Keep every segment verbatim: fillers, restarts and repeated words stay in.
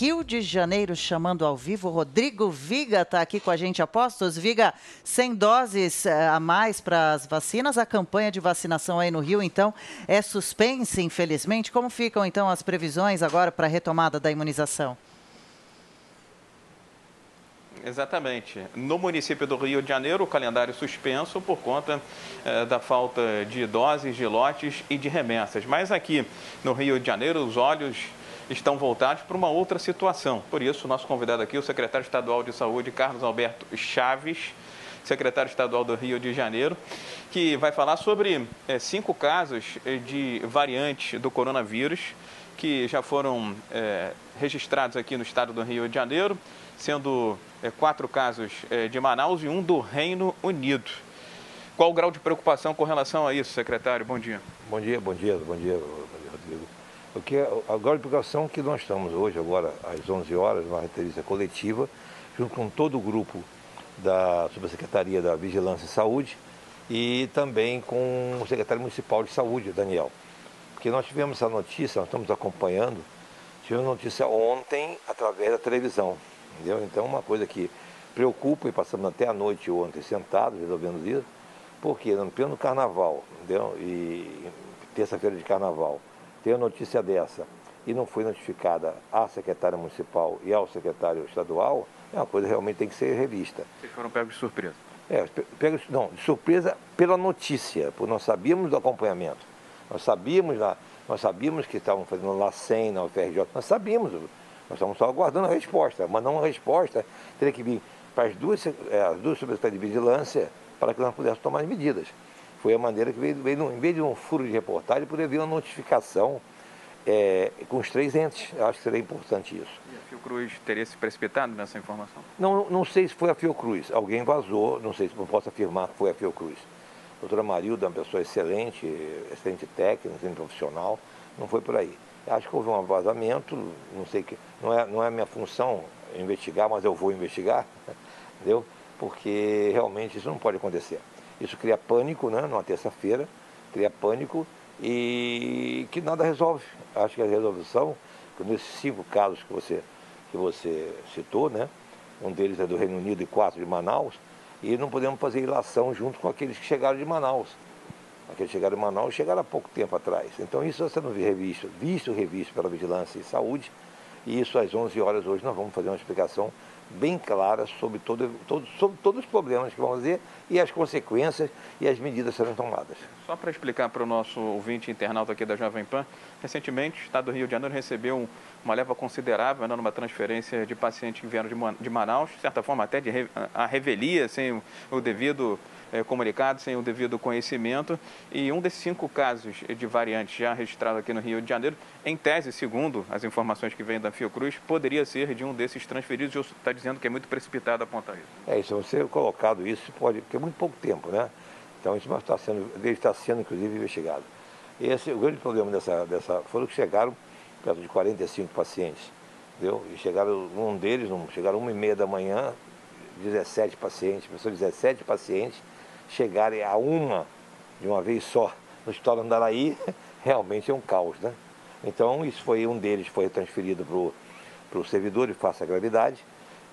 Rio de Janeiro, chamando ao vivo. Rodrigo Viga está aqui com a gente, apostos. Viga, cem doses a mais para as vacinas. A campanha de vacinação aí no Rio, então, é suspensa, infelizmente. Como ficam, então, as previsões agora para a retomada da imunização? Exatamente. No município do Rio de Janeiro, o calendário suspenso por conta eh, da falta de doses, de lotes e de remessas. Mas aqui no Rio de Janeiro, os olhos estão voltados para uma outra situação. Por isso, nosso convidado aqui, o secretário estadual de Saúde, Carlos Alberto Chaves, secretário estadual do Rio de Janeiro, que vai falar sobre eh, cinco casos de variantes do coronavírus que já foram eh, registrados aqui no estado do Rio de Janeiro, sendo é, quatro casos é, de Manaus e um do Reino Unido. Qual o grau de preocupação com relação a isso, secretário? Bom dia. Bom dia, bom dia, bom dia, Rodrigo. O que é, a grau de preocupação é que nós estamos hoje, agora, às onze horas, numa entrevista coletiva, junto com todo o grupo da Subsecretaria da Vigilância e Saúde e também com o secretário municipal de Saúde, Daniel. Porque nós tivemos essa notícia, nós estamos acompanhando, tivemos notícia ontem através da televisão. Entendeu? Então, uma coisa que preocupa, e passamos até a noite ontem sentados resolvendo isso, porque no pleno carnaval, entendeu? E terça-feira de carnaval, tem a notícia dessa e não foi notificada à secretária municipal e ao secretário estadual, é uma coisa que realmente tem que ser revista. Vocês foram pegos de surpresa? É, pegos, não, de surpresa pela notícia, porque nós sabíamos do acompanhamento, nós sabíamos, lá, nós sabíamos que estavam fazendo lá cem na U F R J, nós sabíamos. Nós estamos só aguardando a resposta, mas não a resposta teria que vir para as duas, é, as duas subsecretarias de vigilância para que nós pudéssemos tomar as medidas. Foi a maneira que veio, veio em vez de um furo de reportagem, poderia vir uma notificação é, com os três entes. Eu acho que seria importante isso. E a Fiocruz teria se precipitado nessa informação? Não, não sei se foi a Fiocruz. Alguém vazou, não sei se eu posso afirmar que foi a Fiocruz. A doutora Marilda é uma pessoa excelente, excelente técnica, excelente profissional, não foi por aí. Acho que houve um vazamento, não sei que, não é, não é minha função investigar, mas eu vou investigar, entendeu? Porque realmente isso não pode acontecer. Isso cria pânico, né, numa terça-feira, cria pânico e que nada resolve. Acho que a resolução, nesses cinco casos que você, que você citou, né, um deles é do Reino Unido e quatro de Manaus, e não podemos fazer ilação junto com aqueles que chegaram de Manaus. Aqueles que chegaram em Manaus chegaram há pouco tempo atrás. Então isso está sendo revisto, visto e revisto pela Vigilância e Saúde. E isso às onze horas hoje nós vamos fazer uma explicação bem clara sobre, todo, todo, sobre todos os problemas que vão fazer e as consequências e as medidas serão tomadas. Só para explicar para o nosso ouvinte internauta aqui da Jovem Pan, recentemente o Estado do Rio de Janeiro recebeu uma leva considerável, né, numa transferência de pacientes que vieram de Manaus, de certa forma até de re, a revelia, sem o, o devido é, comunicado, sem o devido conhecimento. E um desses cinco casos de variantes já registrados aqui no Rio de Janeiro, em tese, segundo as informações que vêm da Fiocruz, poderia ser de um desses transferidos. O senhor está dizendo que é muito precipitado apontar isso. É isso, você colocado isso, pode, porque é muito pouco tempo, né? Então isso está sendo, ele está sendo inclusive investigado. Esse, o grande problema dessa, dessa foram que chegaram perto de quarenta e cinco pacientes, entendeu? E chegaram, um deles, chegaram uma e meia da manhã, dezessete pacientes, pessoas dezessete pacientes chegarem a uma de uma vez só no Hospital Andaraí, realmente é um caos, né? Então isso foi, um deles foi transferido para o servidor de face à gravidade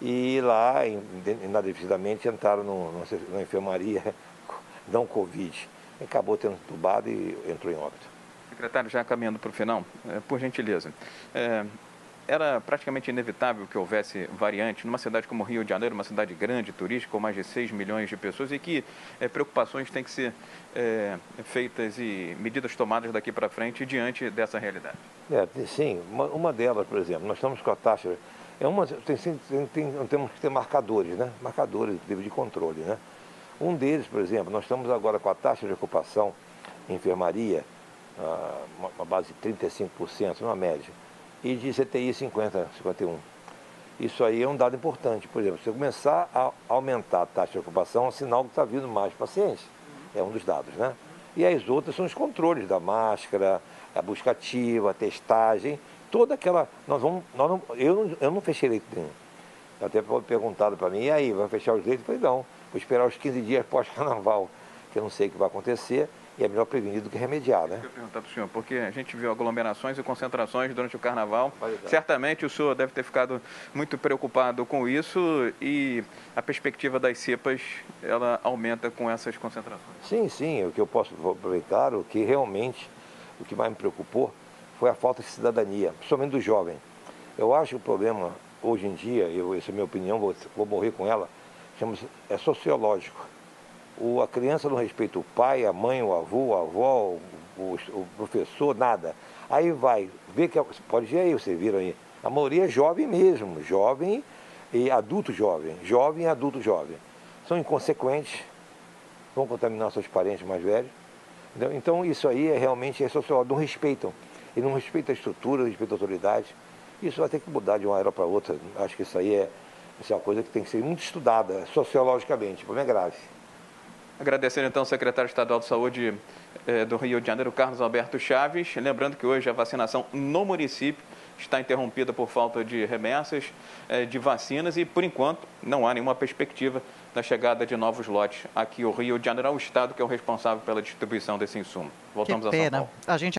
e lá, inadevidamente, entraram no, no, na enfermaria, não Covid, acabou tendo entubado e entrou em óbito. Secretário, já caminhando para o final, por gentileza, é, era praticamente inevitável que houvesse variante numa cidade como Rio de Janeiro, uma cidade grande, turística, com mais de seis milhões de pessoas, e que é, preocupações têm que ser é, feitas e medidas tomadas daqui para frente diante dessa realidade. É, sim, uma, uma delas, por exemplo, nós estamos com a taxa, é uma, tem, tem, tem, temos que ter marcadores, né? Marcadores de controle, né? Um deles, por exemplo, nós estamos agora com a taxa de ocupação em enfermaria, uma, uma base de trinta e cinco por cento, uma média, e de C T I cinquenta, cinquenta e um. Isso aí é um dado importante. Por exemplo, se começar a aumentar a taxa de ocupação, é um sinal que está vindo mais pacientes. É um dos dados, né? E as outras são os controles da máscara, a busca ativa, a testagem, toda aquela... Nós vamos, nós não, eu, não, eu não fechei leito nenhum. Até perguntaram para mim, e aí, vai fechar os leitos? Eu falei, não, vou esperar os quinze dias pós-carnaval, que eu não sei o que vai acontecer, E é melhor prevenir do que remediar, né? Eu queria perguntar para o senhor, porque a gente viu aglomerações e concentrações durante o carnaval. Certamente o senhor deve ter ficado muito preocupado com isso e a perspectiva das cepas, ela aumenta com essas concentrações. Sim, sim. O que eu posso aproveitar, o que realmente, o que mais me preocupou foi a falta de cidadania, principalmente do jovem. Eu acho que o problema, hoje em dia, eu, essa é a minha opinião, vou, vou morrer com ela, chama-se, é sociológico. O, a criança não respeita o pai, a mãe, o avô, a avó, o, o, o professor, nada. Aí vai, vê que, pode ver aí, você viram aí, a maioria é jovem mesmo, jovem e adulto jovem, jovem e adulto jovem. São inconsequentes, vão contaminar seus parentes mais velhos. Entendeu? Então isso aí é realmente é sociológico, não respeitam. E não respeitam a estrutura, não respeitam a autoridade. Isso vai ter que mudar de uma era para outra. Acho que isso aí é, isso é uma coisa que tem que ser muito estudada sociologicamente, o problema é grave. Agradecer então ao secretário estadual de saúde eh, do Rio de Janeiro, Carlos Alberto Chaves. Lembrando que hoje a vacinação no município está interrompida por falta de remessas eh, de vacinas e, por enquanto, não há nenhuma perspectiva da chegada de novos lotes aqui ao Rio de Janeiro, ao estado que é o responsável pela distribuição desse insumo. Voltamos que pena. a São Paulo. A gente